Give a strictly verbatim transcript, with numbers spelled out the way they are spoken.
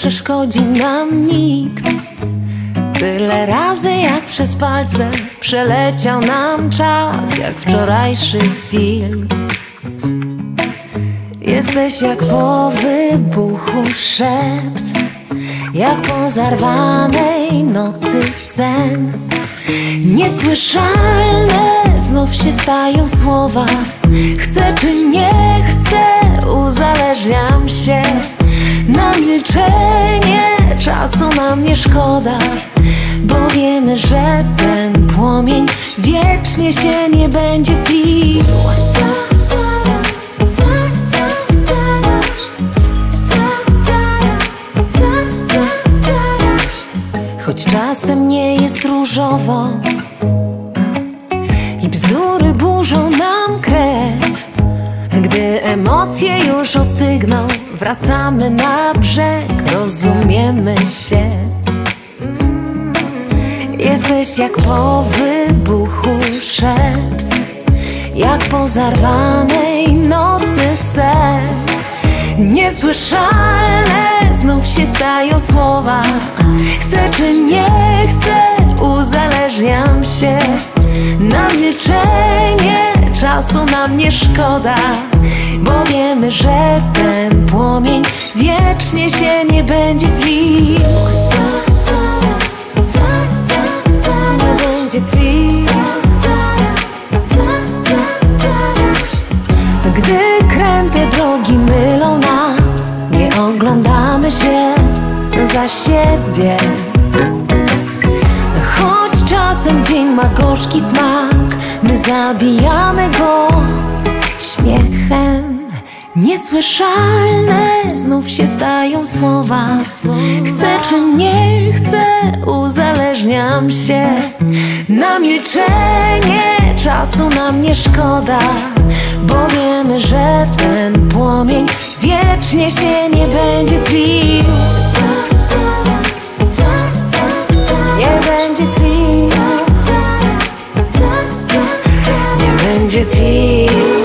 przeszkodzi nam nikt. Tyle razy jak przez palce przeleciał nam czas, jak wczorajszy film. Jesteś jak po wybuchu szept, jak po zarwanej nocy sen. Niesłyszalne znów się stają słowa. Chcę czy nie chcę, uzależniam się. Na milczenie czasu nam nie szkoda, bo wiemy, że ten płomień wiecznie się nie będzie tlił. Choć czasem nie jest różowo i bzdury burzą nam krew, gdy emocje już ostygną, wracamy na brzeg, rozumiemy się. Jesteś jak po wybuchu szept, jak po zarwanej nocy sen. Niesłyszalne znów się stają słowa. Chcę czy nie chcę, uzależniam się. Na milczenie czasu nam nie szkoda, bo wiemy, że ten płomień wiecznie się nie będzie tlił. Nie będzie tlił. Gdy kręte drogi mylą nas, nie oglądamy się za siebie. Choć czasem dzień ma gorzki smak, my zabijamy go śmiechem. Niesłyszalne znów się stają słowa. Chcę czy nie chcę, uzależniam się. Na milczenie czasu nam nie szkoda, bo wiemy, że ten płomień wiecznie się nie będzie tlił. Nie będzie tlił. Nie będzie tlił.